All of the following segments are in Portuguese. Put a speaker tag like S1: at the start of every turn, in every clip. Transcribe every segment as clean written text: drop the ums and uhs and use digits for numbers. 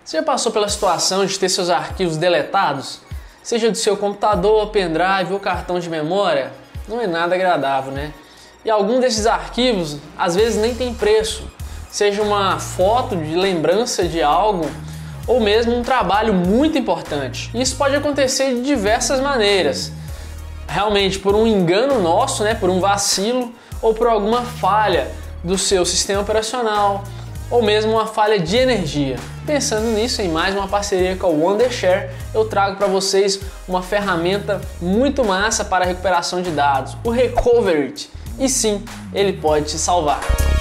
S1: Você já passou pela situação de ter seus arquivos deletados? Seja do seu computador, pendrive ou cartão de memória? Não é nada agradável, né? E algum desses arquivos, às vezes, nem tem preço. Seja uma foto de lembrança de algo ou mesmo um trabalho muito importante. Isso pode acontecer de diversas maneiras. Realmente por um engano nosso, né? Por um vacilo ou por alguma falha do seu sistema operacional, ou mesmo uma falha de energia. Pensando nisso, em mais uma parceria com a Wondershare, eu trago para vocês uma ferramenta muito massa para a recuperação de dados, o Recoverit. E sim, ele pode te salvar.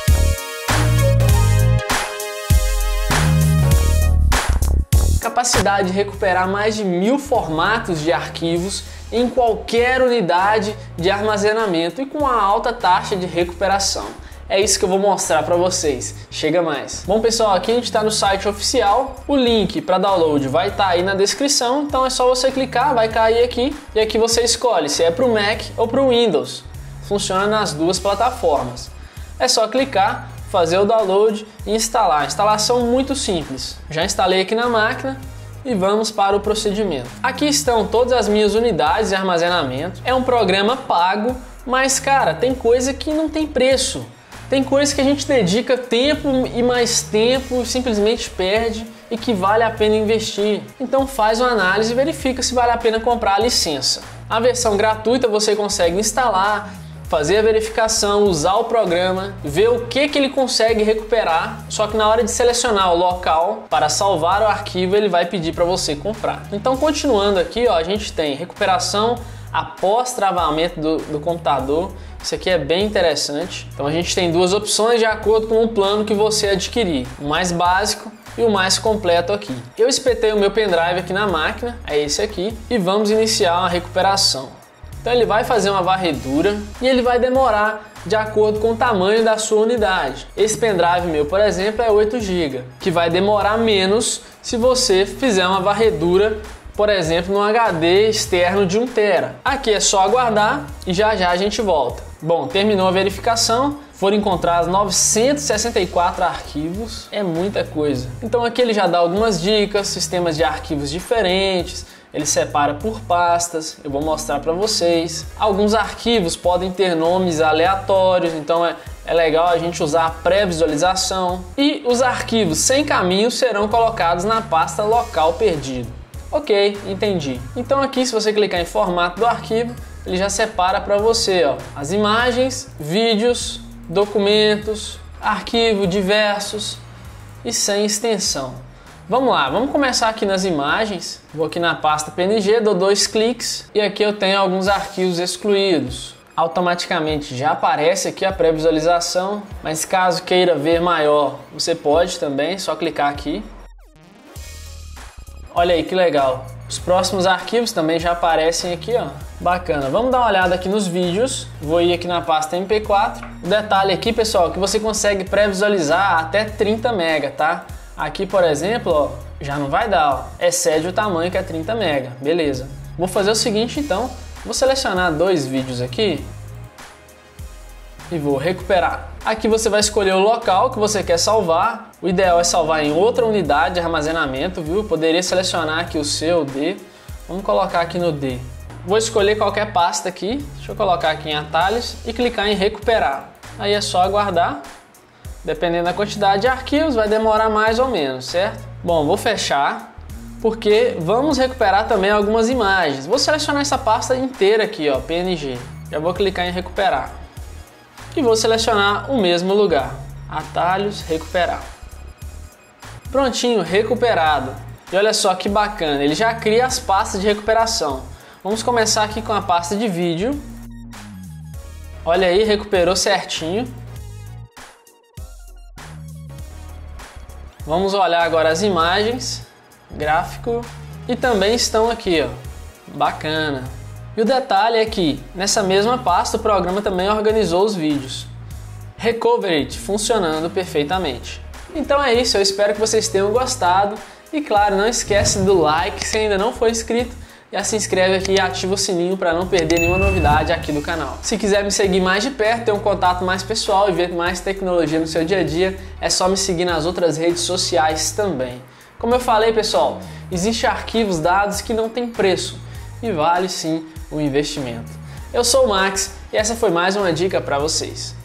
S1: Capacidade de recuperar mais de 1000 formatos de arquivos em qualquer unidade de armazenamento e com uma alta taxa de recuperação. É isso que eu vou mostrar para vocês. Chega mais. Bom pessoal, aqui a gente está no site oficial. O link para download vai estar aí na descrição, então é só você clicar, vai cair aqui e aqui você escolhe se é para o Mac ou para o Windows. Funciona nas duas plataformas. É só clicar, fazer o download e instalar. Instalação muito simples. Já instalei aqui na máquina e vamos para o procedimento. Aqui estão todas as minhas unidades de armazenamento. É um programa pago, mas cara, tem coisa que não tem preço. Tem coisa que a gente dedica tempo e mais tempo e simplesmente perde e que vale a pena investir. Então faz uma análise e verifica se vale a pena comprar a licença. A versão gratuita você consegue instalar, fazer a verificação, usar o programa, ver o que ele consegue recuperar, só que na hora de selecionar o local para salvar o arquivo ele vai pedir para você comprar. Então continuando aqui, ó, a gente tem recuperação após travamento do computador. Isso aqui é bem interessante. Então a gente tem duas opções de acordo com o plano que você adquirir, o mais básico e o mais completo aqui. Eu espetei o meu pendrive aqui na máquina, é esse aqui, e vamos iniciar uma recuperação. Então ele vai fazer uma varredura e ele vai demorar de acordo com o tamanho da sua unidade. Esse pendrive meu, por exemplo, é 8 GB, que vai demorar menos se você fizer uma varredura, por exemplo, no HD externo de 1 TB. Aqui é só aguardar e já a gente volta. Bom, terminou a verificação, foram encontrados 964 arquivos, é muita coisa. Então aqui ele já dá algumas dicas, sistemas de arquivos diferentes, ele separa por pastas, eu vou mostrar para vocês. Alguns arquivos podem ter nomes aleatórios, então é legal a gente usar a pré-visualização. E os arquivos sem caminho serão colocados na pasta local perdido. Ok, entendi. Então aqui, se você clicar em formato do arquivo, ele já separa para você, ó, as imagens, vídeos, documentos, arquivo diversos e sem extensão. Vamos lá, vamos começar aqui nas imagens. Vou aqui na pasta PNG, dou 2 cliques e aqui eu tenho alguns arquivos excluídos. Automaticamente já aparece aqui a pré-visualização, mas caso queira ver maior, você pode também, só clicar aqui. Olha aí que legal. Os próximos arquivos também já aparecem aqui, ó. Bacana. Vamos dar uma olhada aqui nos vídeos. Vou ir aqui na pasta MP4. O detalhe aqui, pessoal, é que você consegue pré-visualizar até 30 MB, tá? Aqui, por exemplo, ó, já não vai dar, ó. Excede o tamanho que é 30 MB. Beleza. Vou fazer o seguinte, então. Vou selecionar 2 vídeos aqui e vou recuperar. Aqui você vai escolher o local que você quer salvar. O ideal é salvar em outra unidade de armazenamento, viu? Poderia selecionar aqui o seu D. Vamos colocar aqui no D. Vou escolher qualquer pasta aqui. Deixa eu colocar aqui em atalhos e clicar em recuperar. Aí é só aguardar. Dependendo da quantidade de arquivos, vai demorar mais ou menos, certo? Bom, vou fechar, porque vamos recuperar também algumas imagens. Vou selecionar essa pasta inteira aqui, ó, PNG. Já vou clicar em recuperar. E vou selecionar o mesmo lugar. Atalhos, recuperar. Prontinho, recuperado. E olha só que bacana, ele já cria as pastas de recuperação. Vamos começar aqui com a pasta de vídeo. Olha aí, recuperou certinho. Vamos olhar agora as imagens, gráfico, e também estão aqui, ó. Bacana. E o detalhe é que nessa mesma pasta o programa também organizou os vídeos. Recoverit funcionando perfeitamente. Então é isso, eu espero que vocês tenham gostado. E claro, não esquece do like se ainda não for inscrito. Já se inscreve aqui e ativa o sininho para não perder nenhuma novidade aqui do canal. Se quiser me seguir mais de perto, ter um contato mais pessoal e ver mais tecnologia no seu dia a dia, é só me seguir nas outras redes sociais também. Como eu falei, pessoal, existem arquivos dados que não têm preço e vale sim o investimento. Eu sou o Max e essa foi mais uma dica para vocês.